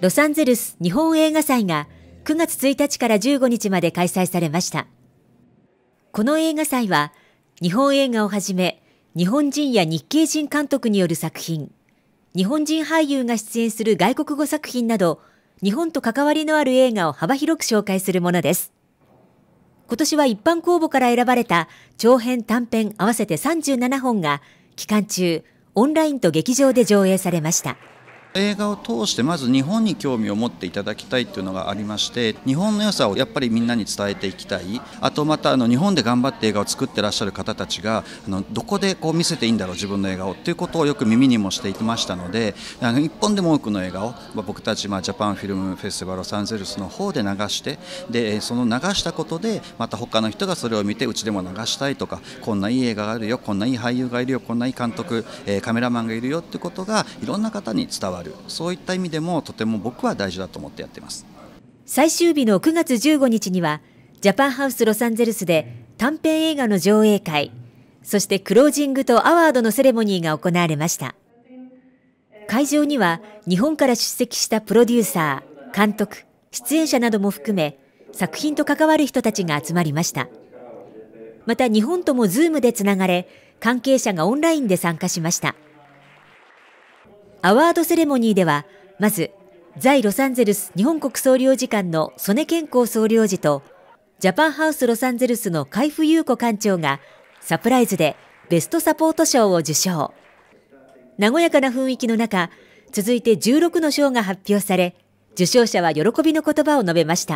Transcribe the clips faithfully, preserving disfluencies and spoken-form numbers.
ロサンゼルス日本映画祭がくがつついたちからじゅうごにちまで開催されました。この映画祭は日本映画をはじめ日本人や日系人監督による作品、日本人俳優が出演する外国語作品など日本と関わりのある映画を幅広く紹介するものです。今年は一般公募から選ばれた長編短編合わせてさんじゅうななほんが期間中オンラインと劇場で上映されました。 映画を通してまず日本に興味を持っていただきたいというのがありまして、日本の良さをやっぱりみんなに伝えていきたい。あとまたあの日本で頑張って映画を作ってらっしゃる方たちがあのどこでこう見せていいんだろう自分の映画をということをよく耳にもしていましたので、あの一本でも多くの映画を、まあ、僕たち、まあ、ジャパンフィルムフェスティバルロサンゼルスの方で流して、でその流したことでまた他の人がそれを見てうちでも流したいとか、こんないい映画があるよ、こんないい俳優がいるよ、こんないい監督、えー、カメラマンがいるよってことがいろんな方に伝わる、そういった意味でもとても僕は大事だと思ってやっています。 最終日のくがつじゅうごにちにはジャパンハウスロサンゼルスで短編映画の上映会、そしてクロージングとアワードのセレモニーが行われました。会場には日本から出席したプロデューサー、監督、出演者なども含め作品と関わる人たちが集まりました。また日本ともズームでつながれ、関係者がオンラインで参加しました。アワードセレモニーではまず在ロサンゼルス日本国総領事館の曽根健康総領事とジャパンハウスロサンゼルスの海部優子館長がサプライズでベストサポート賞を受賞。和やかな雰囲気の中、続いてじゅうろくの賞が発表され、受賞者は喜びの言葉を述べました。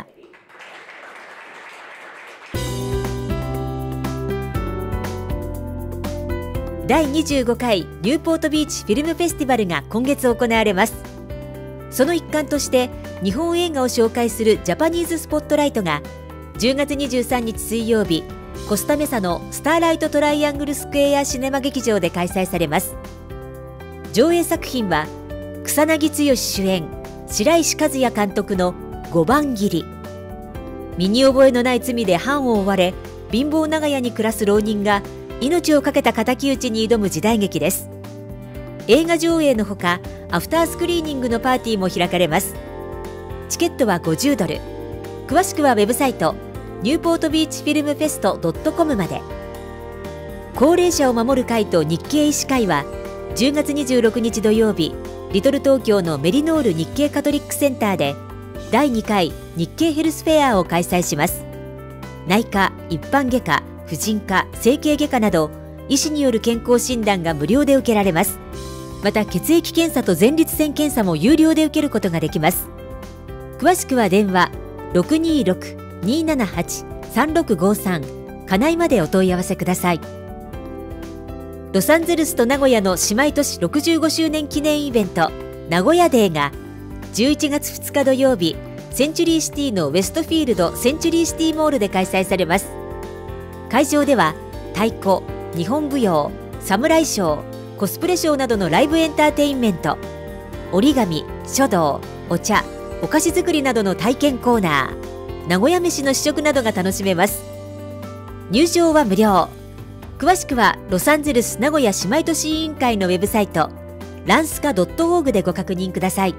だいにじゅうごかいニューポートビーチフィルムフェスティバルが今月行われます。その一環として日本映画を紹介するジャパニーズスポットライトがじゅうがつにじゅうさんにち水曜日、コスタメサのスターライトトライアングルスクエアシネマ劇場で開催されます。上映作品は草薙剛主演、白石和也監督のごばん切り。身に覚えのない罪で藩を追われ貧乏長屋に暮らす浪人が命を懸けた敵討ちに挑む時代劇です。映画上映のほかアフタースクリーニングのパーティーも開かれます。チケットはごじゅうドル。詳しくはウェブサイトニューポートビーチフィルムフェスト .com まで。高齢者を守る会と日系医師会はじゅうがつにじゅうろくにち土曜日、リトル東京のメリノール日系カトリックセンターでだいにかい日系ヘルスフェアを開催します。内科、一般外科、婦人科、整形外科など医師による健康診断が無料で受けられます。また血液検査と前立腺検査も有料で受けることができます。詳しくは電話 ろくにーろく にーななはち さんろくごさん 金井までお問い合わせください。ロサンゼルスと名古屋の姉妹都市ろくじゅうごしゅうねん記念イベント名古屋デーがじゅういちがつふつか土曜日、センチュリーシティのウェストフィールドセンチュリーシティモールで開催されます。会場では太鼓、日本舞踊、侍ショー、コスプレショーなどのライブエンターテインメント、折り紙、書道、お茶、お菓子作りなどの体験コーナー、名古屋飯の試食などが楽しめます。入場は無料。詳しくはロサンゼルス名古屋姉妹都市委員会のウェブサイトランスカ ドットオーグ でご確認ください。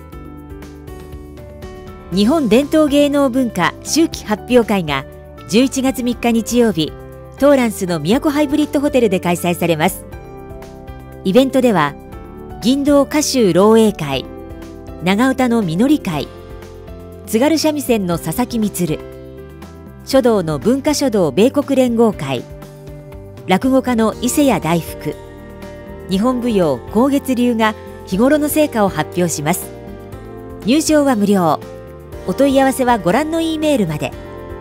日本伝統芸能文化秋季発表会がじゅういちがつみっか日曜日、トーランスの都ハイブリッドホテルで開催されます。イベントでは銀道歌集漏洩会、長唄の実り会、津軽三味線の佐々木充、書道の文化書道米国連合会、落語家の伊勢谷大福、日本舞踊光月流が日頃の成果を発表します。入場は無料。お問い合わせはご覧の E メールまで。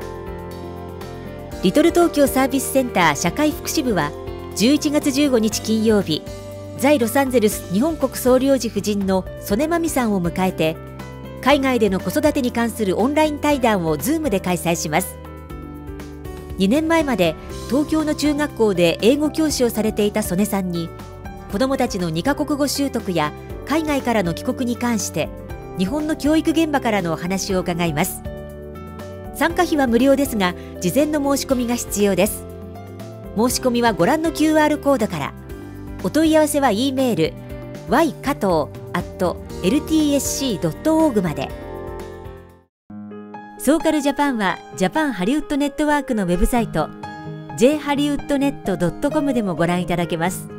リトル東京サービスセンター社会福祉部はじゅういちがつじゅうごにち金曜日、在ロサンゼルス日本国総領事夫人の曽根真美さんを迎えて、海外での子育てに関するオンライン対談を Zoom で開催します。にねんまえまで東京の中学校で英語教師をされていた曽根さんに、子どもたちのにかこくご習得や海外からの帰国に関して日本の教育現場からのお話を伺います。参加費は無料ですが、事前の申し込みが必要です。申し込みはご覧の キューアール コードから。お問い合わせは E メール ワイ 加藤 アットエルティーエスシードットオーグ まで。ソーカルジャパンはジャパンハリウッドネットワークのウェブサイト ジェイハリウッドネットドットコム でもご覧いただけます。